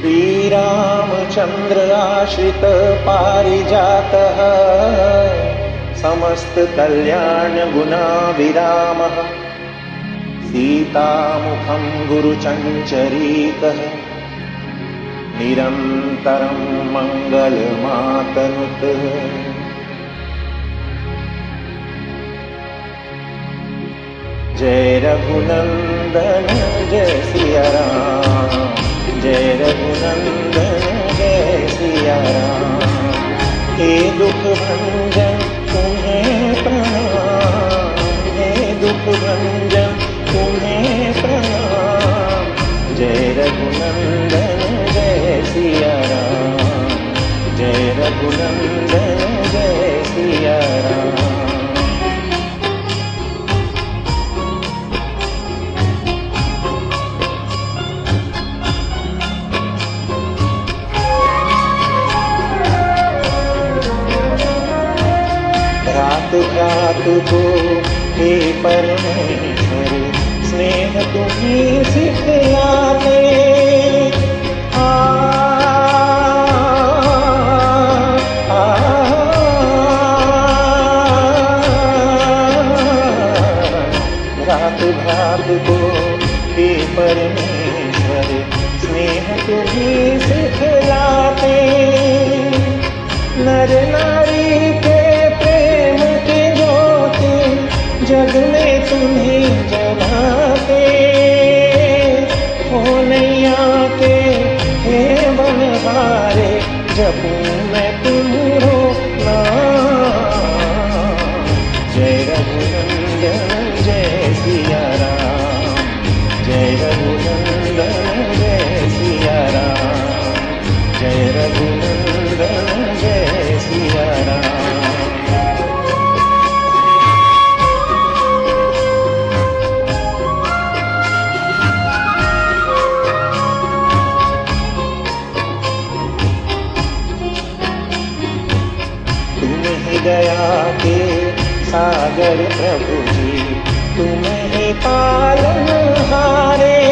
श्री रामचंद्र आश्रित पारिजातः समस्त कल्याण गुणा विरामः सीतामुखं गुरुचञ्चरीकः निरन्तरं मङ्गलमातनुत। जय रघुनंदन जय सिया राम, जय रघुनंदन जय सिया राम। हे दुख भंजन तुम्हें प्रणाम, हे दुख भंजन तुम्हें प्रणाम। जय रघुनंदन जय सिया राम, जय रघुनंदन जय सिया राम। घात को हे परमेश्वर स्नेह तुम्हीं सिखलाते। घात घात को हे परमेश्वर स्नेह तुम्हीं सिखलाते। नर नारी के प्रेम की ज्योति जग में तुम्हीं जलाते। हो नैया के हे बनहारे जपूं मैं तुम्हारो नाम। जय रघुनंदन जय सिया राम, जय रघुनंदन जय सिया राम, जय रघुनंदन जय सिया राम। दया के सागर प्रभु जी तुम ही पालनहारे।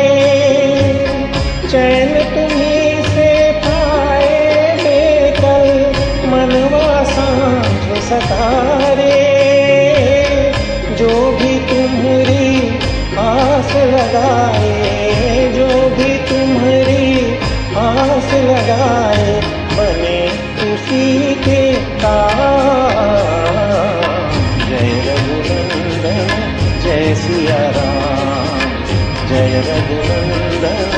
चैन तुम्हीं से पाए बेकल मनवा सांझ सतारे। जो भी तुम्हारी आस लगाए, जो भी तुम्हारी आस लगाए बने उसी के काम। जय रघुनंदन जय सिया राम, जय रघुनंदन